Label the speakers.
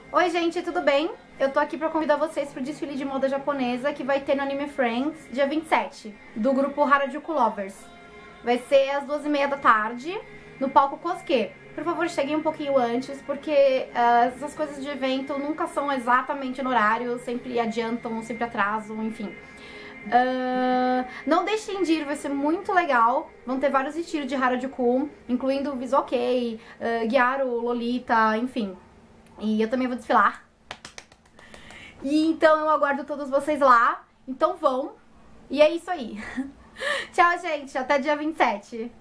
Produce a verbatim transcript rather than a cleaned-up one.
Speaker 1: Oi gente, tudo bem? Eu tô aqui pra convidar vocês pro desfile de moda japonesa que vai ter no Anime Friends dia vinte e sete, do grupo Harajuku Lovers. Vai ser às duas e meia da tarde, no palco Kosuke. Por favor, cheguem um pouquinho antes, porque uh, essas coisas de evento nunca são exatamente no horário, sempre adiantam, sempre atrasam, enfim. Uh, não deixem de ir, vai ser muito legal. Vão ter vários estilos de Harajuku, incluindo Visual Kei, uh, Gyaru, Lolita, enfim. E eu também vou desfilar. E então eu aguardo todos vocês lá. Então vão. E é isso aí. Tchau, gente. Até dia vinte e sete.